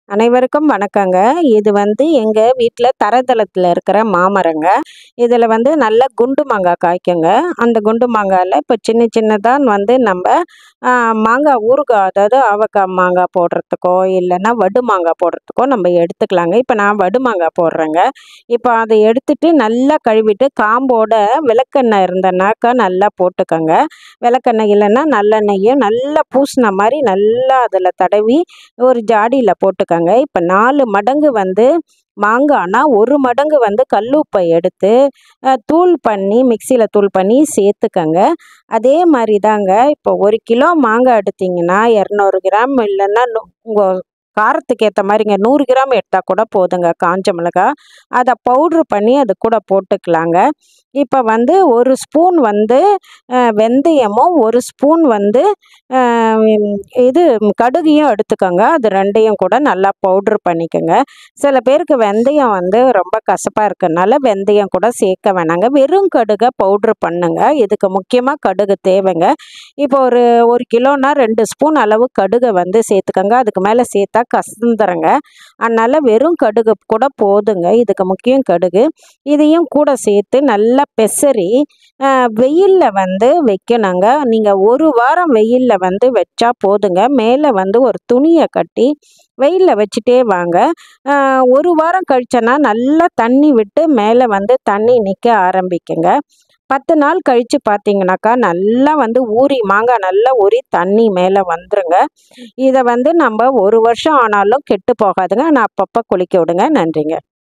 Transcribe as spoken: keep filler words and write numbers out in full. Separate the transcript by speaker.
Speaker 1: அனைவருக்கும் வணக்கங்க. இது வந்து எங்க வீட்ல தரைதளத்துல இருக்கிற மாமரங்க. இதில வந்து நல்ல குண்டு மாங்காய் காய்க்குங்க. அந்த குண்டு மாங்காயில இப்போ சின்ன சின்னதா வந்து நம்ப அ மாங்காய் ஊறுகாய், அதாவது ஆவக்காய் மாங்காய் போடுறதுக்கோ, இல்லைன்னா வடு மாங்காய் போடுறதுக்கோ நம்ம எடுத்துக்கலாங்க. இப்போ நான் வடு மாங்காய் போடுறேங்க. இப்போ அதை எடுத்துட்டு நல்லா கழுவிட்டு காம்போட விளக்கெண்ணெய் இருந்தனாக்கா நல்லா போட்டுக்கங்க. விளக்கெண்ணெய் இல்லைன்னா நல்லெண்ணெயும் நல்லா பூசின மாதிரி நல்லா அதில் தடவி ஒரு ஜாடியில் போட்டுக்கங்க. இப்போ நாலு மடங்கு வந்து மாங்காய்னா ஒரு மடங்கு வந்து கல்லுப்பை எடுத்து அ தூள் பண்ணி மிக்சியில் தூள் பண்ணி சேர்த்துக்கங்க. அதே மாதிரி தாங்க இப்போ ஒரு கிலோ மாங்காய் எடுத்தீங்கன்னா இரநூறு கிராம் இல்லைன்னா நு உங்கள் காரத்துக்கு ஏற்ற மாதிரிங்க நூறு கிராம் எடுத்தால் கூட போதுங்க காஞ்ச மிளகாய். அதை பவுட்ரு பண்ணி அது கூட போட்டுக்கலாங்க. இப்போ வந்து ஒரு ஸ்பூன் வந்து அ வெந்தயமும் ஒரு ஸ்பூன் வந்து அ இது கடுகையும் எடுத்துக்கோங்க. அது ரெண்டையும் கூட நல்லா பவுட்ரு பண்ணிக்கோங்க. சில பேருக்கு வெந்தயம் வந்து ரொம்ப கசப்பாக இருக்கறனால வெந்தயம் கூட சேர்க்க வேணாங்க. வெறும் கடுகை பவுட்ரு பண்ணுங்க. இதுக்கு முக்கியமாக கடுகு தேவைங்க. இப்போ ஒரு ஒரு கிலோனா ரெண்டு ஸ்பூன் அளவு கடுகை வந்து சேர்த்துக்கோங்க. அதுக்கு மேலே சேர்த்தா கசந்துருங்க. அதனால் வெறும் கடுகு கூட போதுங்க. இதுக்கு முக்கியம் கடுகு. இதையும் கூட சேர்த்து நல்லா பெசரி வெயிலில் வந்து வைக்கணுங்க. நீங்கள் ஒரு வாரம் வெயிலில் வந்து வச்சா போதுங்க. மேலே வந்து ஒரு துணியை கட்டி வெயிலில் வச்சுட்டே வாங்க. ஒரு வாரம் கழிச்சனா நல்லா தண்ணி விட்டு மேலே வந்து தண்ணி நிற்க ஆரம்பிக்குங்க. பத்து நாள் கழித்து பார்த்தீங்கன்னாக்கா நல்லா வந்து ஊறி மாங்காய் நல்லா ஊறி தண்ணி மேலே வந்துருங்க. இதை வந்து நம்ம ஒரு வருஷம் ஆனாலும் கெட்டு போகாதுங்க. ஆனால் அப்பப்போ குளிக்க விடுங்க. நன்றிங்க.